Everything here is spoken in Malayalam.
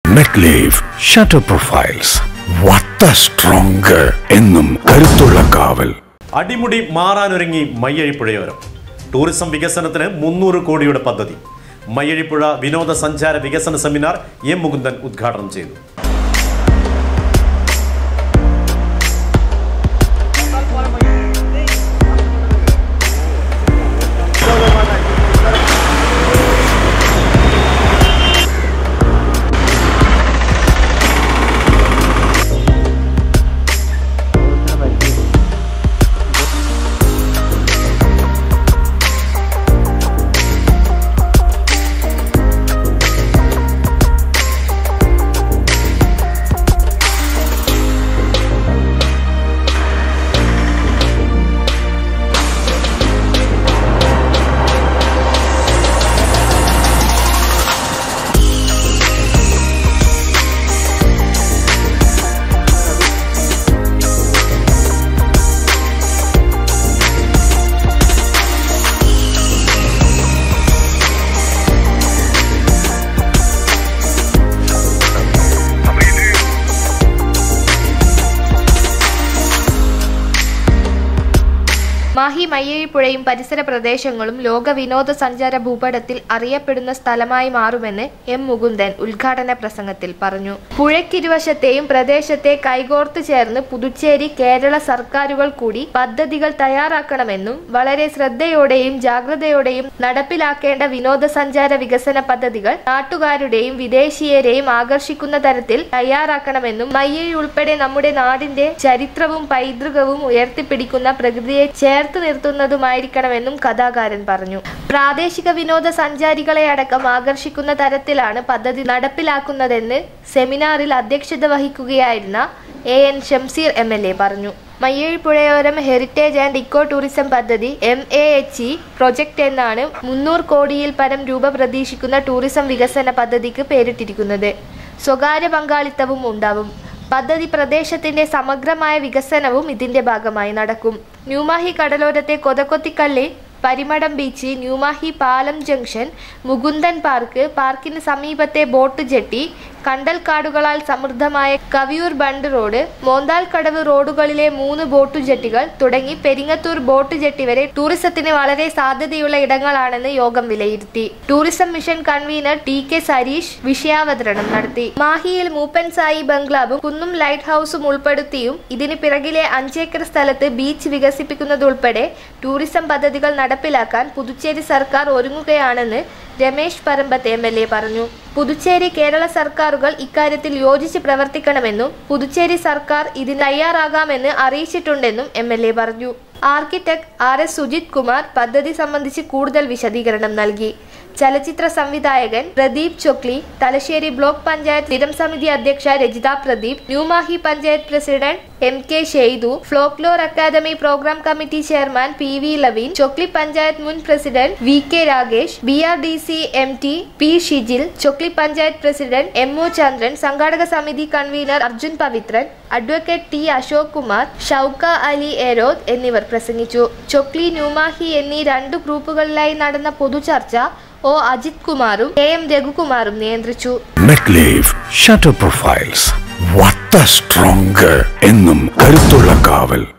MetLife Shutter Profiles. What the stronger എന്നും കരുത്തുള്ള കാവൽ. അടിമുടി മാറാനൊരുങ്ങി മയ്യഴിപ്പുഴയോരം. ടൂറിസം വികസനത്തിന് 300 കോടിയുടെ പദ്ധതി. മയ്യഴിപ്പുഴ വിനോദസഞ്ചാര വികസന സെമിനാർ എം മുകുന്ദൻ ഉദ്ഘാടനം ചെയ്തു. മാഹി മയ്യഴിപ്പുഴയും പരിസര പ്രദേശങ്ങളും ലോക വിനോദസഞ്ചാര ഭൂപടത്തിൽ അറിയപ്പെടുന്ന സ്ഥലമായി മാറുമെന്ന് എം മുകുന്ദൻ ഉദ്ഘാടന പ്രസംഗത്തിൽ പറഞ്ഞു. പുഴയ്ക്കിരുവശത്തെയും പ്രദേശത്തെ കൈകോർത്ത് ചേർന്ന് പുതുച്ചേരി കേരള സർക്കാരുകൾ കൂടി പദ്ധതികൾ തയ്യാറാക്കണമെന്നും വളരെ ശ്രദ്ധയോടെയും ജാഗ്രതയോടെയും നടപ്പിലാക്കേണ്ട വിനോദസഞ്ചാര വികസന പദ്ധതികൾ നാട്ടുകാരുടെയും വിദേശീയരെയും ആകർഷിക്കുന്ന തരത്തിൽ തയ്യാറാക്കണമെന്നും മയ്യഴി ഉൾപ്പെടെ നമ്മുടെ നാടിന്റെ ചരിത്രവും പൈതൃകവും ഉയർത്തിപ്പിടിക്കുന്ന പ്രകൃതിയെ ചേർത്ത് നിർത്തുന്നതുമായിരിക്കണമെന്നും കഥാകാരൻ പറഞ്ഞു. പ്രാദേശിക വിനോദസഞ്ചാരികളെ അടക്കം ആകർഷിക്കുന്ന തരത്തിലാണ് പദ്ധതി നടപ്പിലാക്കുന്നതെന്ന് സെമിനാറിൽ അധ്യക്ഷത വഹിക്കുകയായിരുന്ന AN ഷംസീർ MLA പറഞ്ഞു. മയ്യഴിപ്പുഴയോരം ഹെറിറ്റേജ് ആൻഡ് ഇക്കോ ടൂറിസം പദ്ധതി MAHE പ്രൊജക്ട് എന്നാണ് 300 കോടിയിൽ പരം രൂപ പ്രതീക്ഷിക്കുന്ന ടൂറിസം വികസന പദ്ധതിക്ക് പേരിട്ടിരിക്കുന്നത്. സ്വകാര്യ പങ്കാളിത്തവും ഉണ്ടാവും. പദ്ധതി പ്രദേശത്തിന്റെ സമഗ്രമായ വികസനവും ഇതിന്റെ ഭാഗമായി നടക്കും. ന്യൂമാഹി കടലോരത്തെ കൊതക്കൊത്തിക്കള്ളി, പരിമടം ബീച്ച്, ന്യൂമാഹി പാലം ജംഗ്ഷൻ, മുകുന്ദൻ പാർക്ക്, പാർക്കിന് സമീപത്തെ ബോട്ട് ജെട്ടി, കണ്ടൽക്കാടുകളാൽ സമൃദ്ധമായ കവിയൂർ ബണ്ട് റോഡ്, മോന്താൽ കടവ് റോഡുകളിലെ 3 ബോട്ട് ജെട്ടികൾ തുടങ്ങി പെരിങ്ങത്തൂർ ബോട്ട് ജെട്ടി വരെ ടൂറിസത്തിന് വളരെ സാധ്യതയുള്ള ഇടങ്ങളാണെന്ന് യോഗം വിലയിരുത്തി. Tourism mission convener TK Sareesh വിഷയാവതരണം നടത്തി. മാഹിയിൽ മൂപ്പൻ സായി ബംഗ്ലാവും കുന്നും ലൈറ്റ് ഹൌസും ഉൾപ്പെടുത്തിയും ഇതിന് പിറകിലെ 5 ഏക്കർ സ്ഥലത്ത് ബീച്ച് വികസിപ്പിക്കുന്നതുൾപ്പെടെ ടൂറിസം പദ്ധതികൾ നടപ്പിലാക്കാൻ പുതുച്ചേരി സർക്കാർ ഒരുങ്ങുകയാണെന്ന് രമേശ് പരമ്പത്ത് MLA പറഞ്ഞു. പുതുച്ചേരി കേരള സർക്കാരുകൾ ഇക്കാര്യത്തിൽ യോജിച്ച് പ്രവർത്തിക്കണമെന്നും പുതുച്ചേരി സർക്കാർ ഇതിന് തയ്യാറാകാമെന്ന് അറിയിച്ചിട്ടുണ്ടെന്നും MLA പറഞ്ഞു. ആർക്കിടെക്ട് RS സുജിത് കുമാർ പദ്ധതി സംബന്ധിച്ച് കൂടുതൽ വിശദീകരണം നൽകി. ചലച്ചിത്ര സംവിധായകൻ പ്രദീപ് ചൊക്ലി, തലശ്ശേരി ബ്ലോക്ക് പഞ്ചായത്ത് സ്ഥിരം സമിതി അധ്യക്ഷ Rajitha Pradeep, New Mahe panchayat president MK Shaithu, folklore academy programme committee chairman PV Laveen, Chokli panchayat മുൻ president VK Ragesh, BRDC MT P Shijil, Chokli panchayat president MO Chandran, സംഘാടക സമിതി convener Arjun Pavithran, advocate T Ashok Kumar, Shouka Ali Erod എന്നിവർ പ്രസംഗിച്ചു. ചൊക്ലി, ന്യൂമാഹി എന്നീ 2 ഗ്രൂപ്പുകളിലായി നടന്ന പൊതുചർച്ച O അജിത് കുമാറും KM രഘുകുമാറും നിയന്ത്രിച്ചു. MetLife Shutter Profiles. What the stronger എന്നും കരുത്തുള്ള കാവൽ.